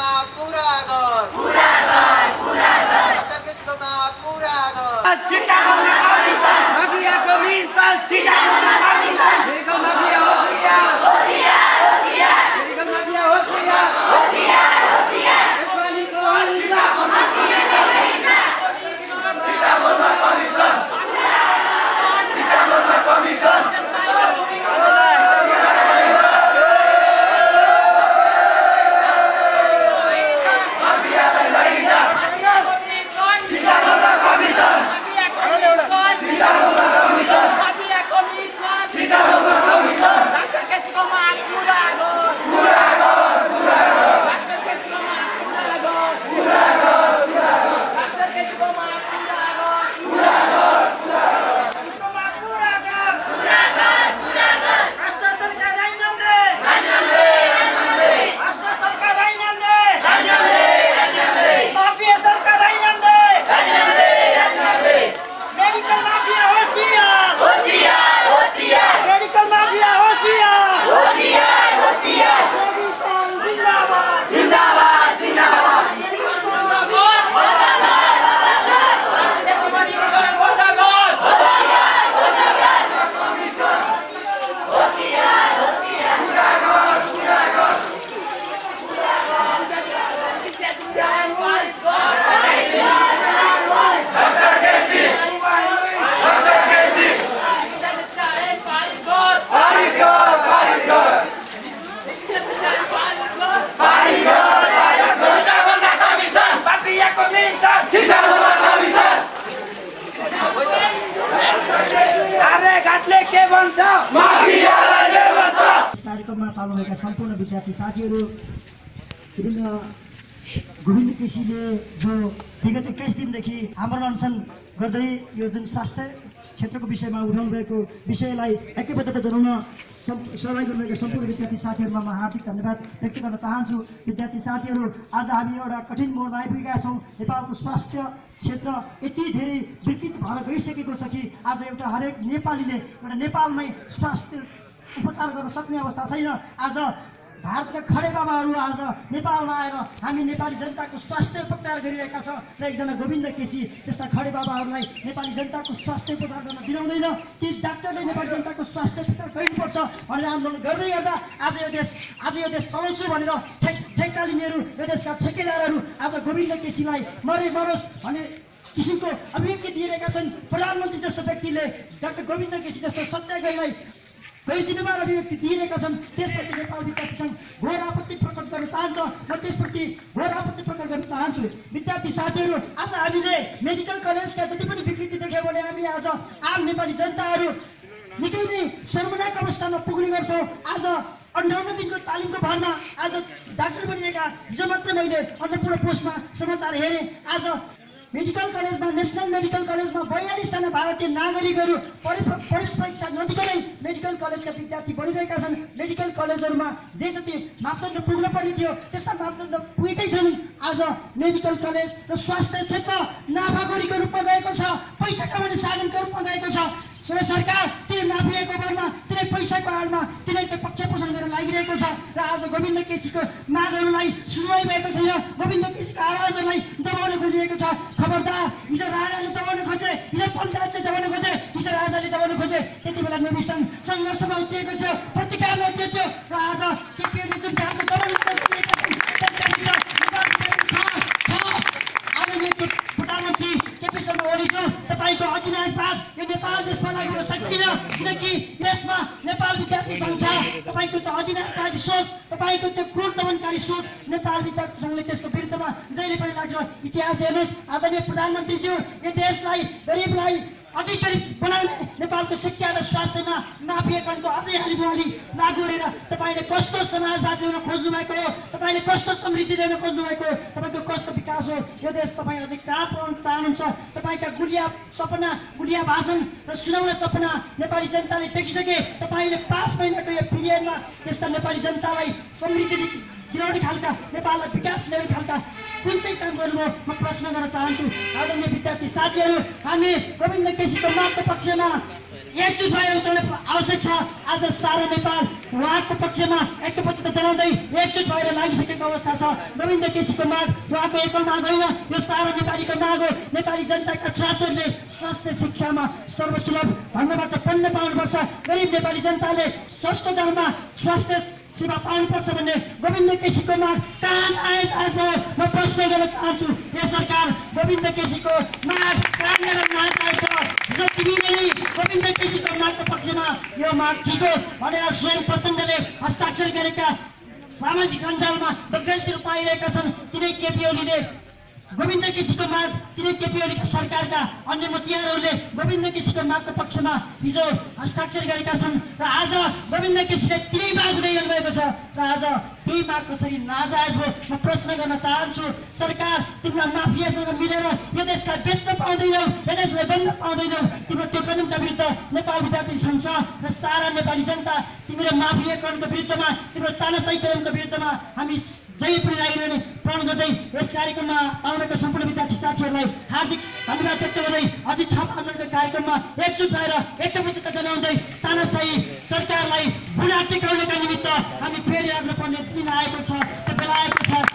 माग पूरा गर डाक्टर केसीको माग पूरा गर माफिया कमिसन मेडिकल माफिया होशियार मेडिकल माफिया होशियार कार्यक्रममा पाल्नुभएका सम्पूर्ण विद्यार्थी साथीहरू विभिन्न गोविन्द केसीले जो विगत 21 दिनदेखि आमरण अनसन गर्दै यो जुन स्वास्थ्य क्षेत्रको विषयमा उठाउनु भएको विषयलाई ऐक्यबद्धता जनाउन सहभागी गर्नुभएका सम्पूर्ण विद्यार्थी साथीहरूमा म हार्दिक धन्यवाद व्यक्त गर्न चाहन्छु। विद्यार्थी साथीहरू, आज हामी एउटा कठिन मोडमा आइपुगेका छौँ। नेपालको स्वास्थ्य क्षेत्र यति धेरै विकृत भएर गइसकेको छ कि आज एउटा हरेक नेपालीले एउटा नेपालमै स्वास्थ्य उपचार गर्न सक्ने अवस्था छैन। आज भारतका खडे बाबाहरू आज नेपालमा आएर हामी नेपाली जनताको स्वास्थ्य उपचार गरिरहेका छौँ र एकजना गोविन्द केसी त्यस्ता खडे बाबाहरूलाई नेपाली जनताको स्वास्थ्य उपचार गर्न दिलाउँदैन। ती डाक्टरले नेपाली जनताको स्वास्थ्य उपचार गर्नुपर्छ भनेर आन्दोलन गर्दै गर्दा आज यो देश चलाउँछु भनेर ठेक्का लिनेहरू, यो देशका ठेकेदारहरू आज गोविन्द केसीलाई मरोस् भन्ने किसिमको अभिव्यक्ति दिइरहेका छन्। प्रधानमन्त्री जस्तो व्यक्तिले डाक्टर गोविन्द केसी जस्तो सत्याग्रहीलाई गैरजिम्मेवार अभिव्यक्ति दिइरहेका छन्। त्यसप्रति नेपाल विद्यार्थी सङ्घ घोर आपत्ति प्रकट गर्न चाहन्छ। म त्यसप्रति घोर आपत्ति प्रकट गर्न चाहन्छु। विद्यार्थी साथीहरू, आज हामीले मेडिकल कलेजका जति पनि विकृति देख्यौँ भने हामी आज आम नेपाली जनताहरू निकै नै शर्मनाक अवस्थामा पुग्ने गर्छौँ। आज 58 दिनको तालिमको भरमा आज डाक्टर बनिएका हिजो मात्र मैले अन्नपूर्ण पोस्टमा समाचार हेरेँ। आज मेडिकल कलेजमा, नेसनल मेडिकल कलेजमा 42 जना भारतीय नागरिकहरू प्रवेश परीक्षा नदिकनै मेडिकल कलेजका विद्यार्थी बढिरहेका छन्। मेडिकल कलेजहरूमा जे जति मापदण्ड पुग्न पर्ने थियो त्यस्ता मापदण्ड पुगेकै छैनन्। आज मेडिकल कलेज र स्वास्थ्य क्षेत्र नाफाखोरीको रूपमा गएको छ, पैसा कमाउने साधनको रूपमा गएको छ। सरकार तिनै माफियाको भरमा, तिनै पैसाको आडमा तिनीहरूको पक्ष पोषण गरेर लागिरहेको छ र आज गोविन्द केसीको मागहरूलाई सुनवाई भएको छैन। गोविन्द केसीको आवाजहरूलाई दबाउन खोजिएको छ। खबरदार, हिजो राणाले दबाउन खोजे, हिजो पञ्चायतले दबाउन खोजे, हिजो राजाले दबाउन खोजे, त्यति बेला नेभी सङ्घ सङ्घर्षमा उत्रिएको थियो, प्रतिकारमा उत्रिएको थियो र आज केपीले जुन खालको दबाउन खोजिरहेका छन् त्यसका विरुद्ध प्रधानमन्त्री केपी शर्मा ओलीज्यू, तपाईँको अधिनायकवाद यो नेपाल देशमा लागू हुन सक्दैन, किनकि यसमा नेपाल विद्यार्थी सङ्घ छ। तपाईँको त्यो अधिनायकवादी सोच, तपाईँको त्यो क्रूर दमनकारी सोच नेपाल विद्यार्थी सङ्घले त्यसको विरुद्धमा जहिले पनि लाग्छ। इतिहास हेर्नुहोस्, आदरणीय प्रधानमन्त्रीज्यू, यो देशलाई गरिबलाई अझै गरिब बनाउने नेपालको शिक्षा र स्वास्थ्यमा माफियाकरणको अझै हालिमुहाली लागू गरेर तपाईँले कस्तो समाजवाद ल्याउन खोज्नु भएको हो, तपाईँले कस्तो समृद्धि ल्याउन खोज्नु भएको हो, तपाईँको कस्तो विकास हो, यो देश तपाईँ अझै कहाँ पुऱ्याउन चाहनुहुन्छ। तपाईँका गुलिया सपना, गुलिया भाषण र सुनाउने सपना नेपाली जनताले देखिसके। तपाईँले 5 महिनाको यो पिरियडमा त्यस्ता नेपाली जनतालाई समृद्धि दिलाउने खालका, नेपाललाई विकास ल्याउने खालका कुन चाहिँ काम गर्नुभयो म प्रश्न गर्न चाहन्छु। आदरणीय विद्यार्थी साथीहरू, हामी गोविन्द केसीको मागको पक्षमा एकजुट भएर उठाउन आवश्यक छ। आज सारा नेपाल उहाँको पक्षमा ऐक्यबद्धता जनाउँदै एकजुट भएर लागिसकेको अवस्था छ। गोविन्द केसीको माग उहाँको एकल माग होइन, यो सारा नेपालीको माग हो। नेपाली जनताका छात्रहरूले स्वास्थ्य शिक्षामा सर्वसुलभ ढङ्गबाट पढ्न पाउनुपर्छ। गरिब नेपाली जनताले सस्तो दरमा स्वास्थ्य सेवा पाउनुपर्छ भन्ने गोविन्द केसीको माग कहाँ आएछ? आज म प्रश्न गर्न चाहन्छु, यो सरकार गोविन्द केसीको माग कहाँ लिएर नआएछ? हिजो तिमीले नै गोविन्द केसीको मागको पक्षमा यो माग ठिक हो भनेर स्वयं प्रचण्डले हस्ताक्षर गरेका सामाजिक सञ्जालमा बग्रेजतिर पाइरहेका छन्। तिनै केपी ओलीले गोविन्द केसीको माग, तिनै केपी ओलीका सरकारका अन्य मतियारहरूले गोविन्द केसीको मागको पक्षमा हिजो हस्ताक्षर गरेका छन् र आज गोविन्द केसीले तिनै माग उठाइरहनु भएको छ र आज त्यही माग कसरी नाजायज हो? म प्रश्न गर्न चाहन्छु, सरकार तिम्रो माफियासँग मिलेर यो देशलाई बेच्न पाउँदैनौ, यो देशलाई बन्न पाउँदैनौ। तिम्रो त्यो कदमका विरुद्ध नेपाल विद्यार्थी सङ्घ र सारा नेपाली जनता तिम्रो माफियाकरणको विरुद्धमा, तिम्रो तानाशाही कदमको विरुद्धमा हामी जय पनि लागिरहने प्रण गर्दै यस कार्यक्रममा आउनेका सम्पूर्ण विद्यार्थी साथीहरूलाई हार्दिक धन्यवाद व्यक्त गर्दै अझै थप आन्दोलनको कार्यक्रममा एकजुट भएर ऐक्यबद्धता जनाउँदै तानाशाही सरकारलाई भुना टेकाउनका निमित्त हामी फेरि लाग्नुपर्ने दिन आएको छ, त्यो बेला आएको छ।